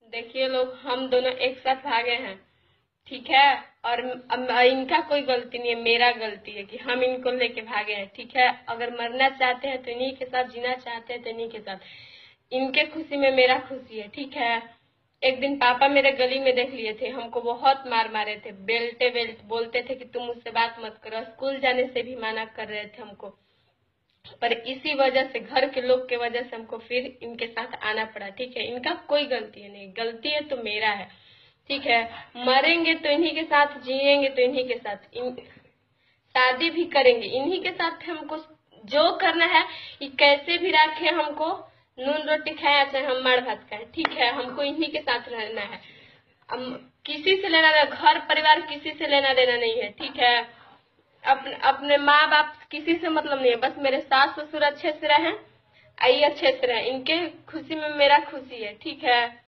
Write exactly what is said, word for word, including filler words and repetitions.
देखिए लोग, हम दोनों एक साथ भागे हैं, ठीक है। और अब इनका कोई गलती नहीं है, मेरा गलती है कि हम इनको लेके भागे हैं, ठीक है। अगर मरना चाहते हैं तो इन्हीं के साथ, जीना चाहते हैं तो इन्हीं के साथ। इनके खुशी में मेरा खुशी है, ठीक है। एक दिन पापा मेरे गली में देख लिए थे, हमको बहुत मार मारे थे, बेल्टे बेल्ट बोलते थे कि तुम मुझसे बात मत करो, स्कूल जाने से भी मना कर रहे थे हमको। पर इसी वजह से, घर के लोग के वजह से हमको फिर इनके साथ आना पड़ा, ठीक है। इनका कोई गलती नहीं, गलती है तो मेरा है, ठीक है। मरेंगे तो इन्हीं के साथ, जिएंगे तो इन्हीं के साथ, इन शादी भी करेंगे इन्हीं के साथ। हमको जो करना है, ये कैसे भी रखे, हमको नून रोटी खाए चाहे हम मार भात खाए, ठीक है। हमको इन्हीं के साथ रहना है। हम किसी से लेना देना, घर परिवार किसी से लेना देना नहीं है, ठीक है। अपने अपने माँ बाप किसी से मतलब नहीं है, बस मेरे सास ससुर अच्छे से रहें, आई अच्छे से रहें, इनके खुशी में मेरा खुशी है, ठीक है।